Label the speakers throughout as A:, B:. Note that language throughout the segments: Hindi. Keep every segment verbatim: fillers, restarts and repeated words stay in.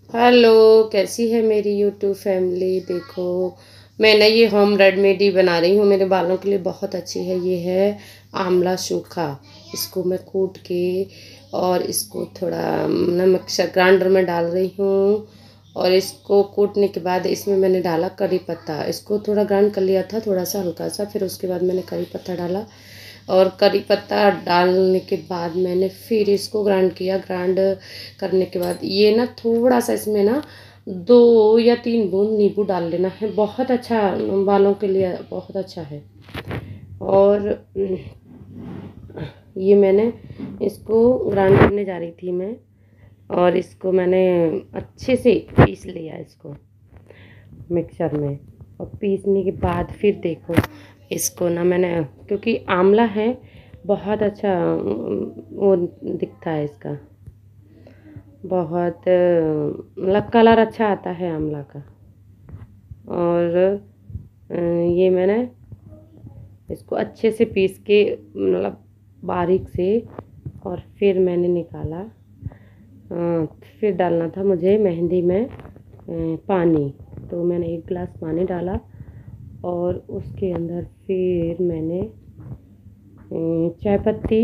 A: हेलो, कैसी है मेरी यूट्यूब फैमिली। देखो, मैं ना ये होम रेडमेडी बना रही हूँ, मेरे बालों के लिए बहुत अच्छी है। ये है आंवला सूखा। इसको मैं कूट के और इसको थोड़ा ना मिक्सर ग्राइंडर में डाल रही हूँ। और इसको कूटने के बाद इसमें मैंने डाला करी पत्ता। इसको थोड़ा ग्राइंड कर लिया था, थोड़ा सा हल्का सा। फिर उसके बाद मैंने करी पत्ता डाला और करी पत्ता डालने के बाद मैंने फिर इसको ग्राइंड किया। ग्राइंड करने के बाद ये ना थोड़ा सा इसमें ना दो या तीन बूंद नींबू डाल लेना है। बहुत अच्छा, बालों के लिए बहुत अच्छा है। और ये मैंने इसको ग्राइंड करने जा रही थी मैं, और इसको मैंने अच्छे से पीस लिया इसको मिक्सर में। और पीसने के बाद फिर देखो इसको ना मैंने, क्योंकि आंवला है बहुत अच्छा वो दिखता है इसका, बहुत मतलब कलर अच्छा आता है आंवला का। और ये मैंने इसको अच्छे से पीस के मतलब बारीक से, और फिर मैंने निकाला। फिर डालना था मुझे मेहंदी में पानी, तो मैंने एक गिलास पानी डाला और उसके अंदर फिर मैंने चाय पत्ती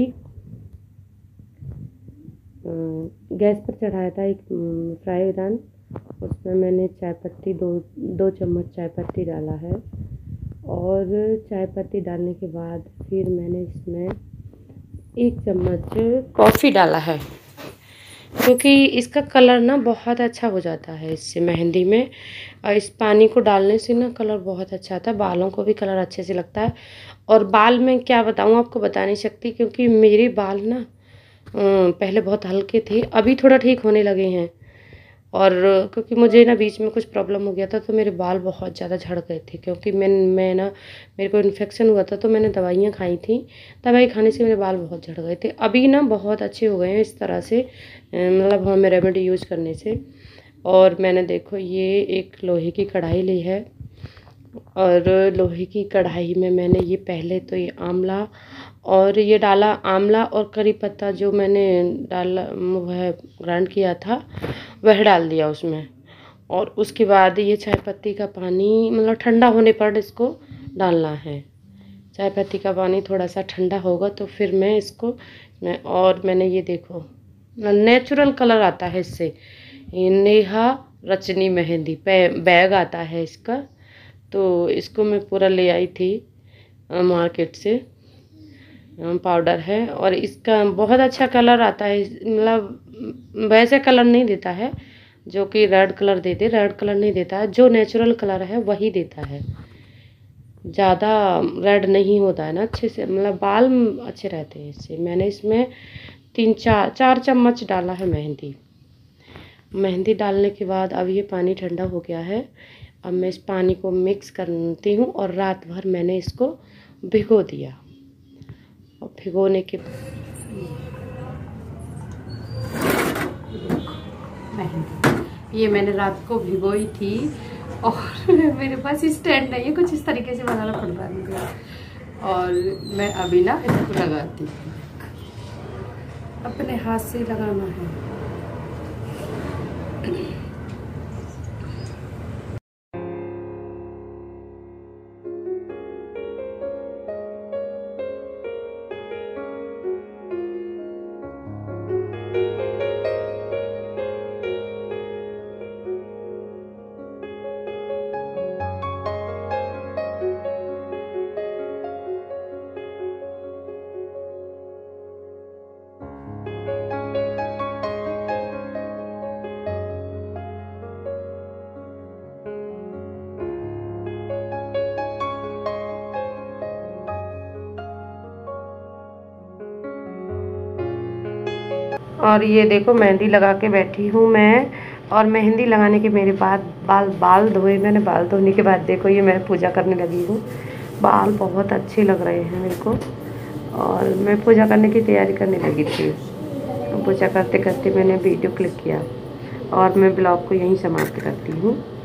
A: गैस पर चढ़ाया था एक फ्राई पैन। उसमें मैंने चाय पत्ती दो दो चम्मच चाय पत्ती डाला है। और चाय पत्ती डालने के बाद फिर मैंने इसमें एक चम्मच कॉफ़ी डाला है, क्योंकि इसका कलर ना बहुत अच्छा हो जाता है इससे मेहंदी में। और इस पानी को डालने से ना कलर बहुत अच्छा आता है, बालों को भी कलर अच्छे से लगता है। और बाल में क्या बताऊँ आपको, बता नहीं सकती, क्योंकि मेरे बाल ना पहले बहुत हल्के थे, अभी थोड़ा ठीक होने लगे हैं। और क्योंकि मुझे ना बीच में कुछ प्रॉब्लम हो गया था, तो मेरे बाल बहुत ज़्यादा झड़ गए थे। क्योंकि मैं मैं ना मेरे को इन्फेक्शन हुआ था, तो मैंने दवाइयाँ खाई थी। दवाई खाने से मेरे बाल बहुत झड़ गए थे। अभी ना बहुत अच्छे हो गए हैं इस तरह से, मतलब होम रेमेडी यूज करने से। और मैंने देखो ये एक लोहे की कढ़ाई ली है, और लोहे की कढ़ाई में मैंने ये पहले तो ये आंवला और ये डाला, आंवला और करी पत्ता जो मैंने डाला वह ग्राइंड किया था वह डाल दिया उसमें। और उसके बाद ये चाय पत्ती का पानी मतलब ठंडा होने पर इसको डालना है। चाय पत्ती का पानी थोड़ा सा ठंडा होगा तो फिर मैं इसको मैं और मैंने ये देखो नेचुरल कलर आता है इससे। ये नेहा रचनी मेहंदी बैग आता है इसका, तो इसको मैं पूरा ले आई थी मार्केट से, पाउडर है। और इसका बहुत अच्छा कलर आता है, मतलब वैसे कलर नहीं देता है जो कि रेड कलर देते, रेड कलर नहीं देता है, जो नेचुरल कलर है वही देता है। ज़्यादा रेड नहीं होता है ना, अच्छे से मतलब बाल अच्छे रहते हैं इससे। मैंने इसमें तीन चार चार चम्मच डाला है मेहंदी। मेहंदी डालने के बाद अब ये पानी ठंडा हो गया है। अब मैं इस पानी को मिक्स करती हूँ, और रात भर मैंने इसको भिगो दिया। और भिगोने के मेहंदी ये मैंने रात को भिगोई थी, और मेरे पास स्टैंड नहीं है, कुछ इस तरीके से बनाना पड़ रहा है मुझे। और मैं अभी ना इसको लगाती हूँ, अपने हाथ से लगाना है। और ये देखो मेहंदी लगा के बैठी हूँ मैं। और मेहंदी लगाने के मेरे बाद बाल बाल धोए मैंने। बाल धोने के बाद देखो ये मैं पूजा करने लगी हूँ। बाल बहुत अच्छे लग रहे हैं मेरे को, और मैं पूजा करने की तैयारी करने लगी थी। पूजा करते करते मैंने वीडियो क्लिक किया, और मैं ब्लॉग को यहीं समाप्त करती हूँ।